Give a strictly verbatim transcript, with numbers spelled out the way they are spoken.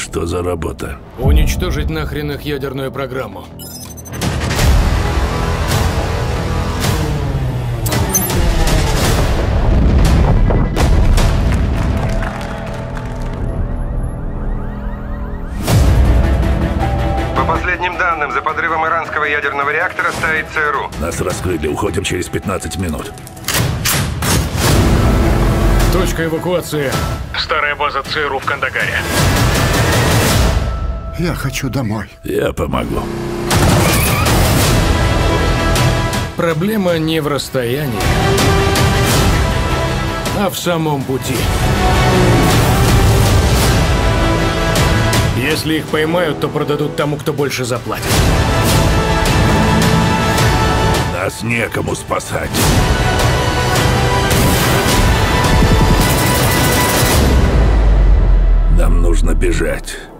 Что за работа? Уничтожить нахрен их ядерную программу. По последним данным, за подрывом иранского ядерного реактора стоит ЦРУ. Нас раскрыли, уходим через пятнадцать минут. Точка эвакуации. Старая база ЦРУ в Кандагаре. Я хочу домой. Я помогу. Проблема не в расстоянии, а в самом пути. Если их поймают, то продадут тому, кто больше заплатит. Нас некому спасать. Нам нужно бежать.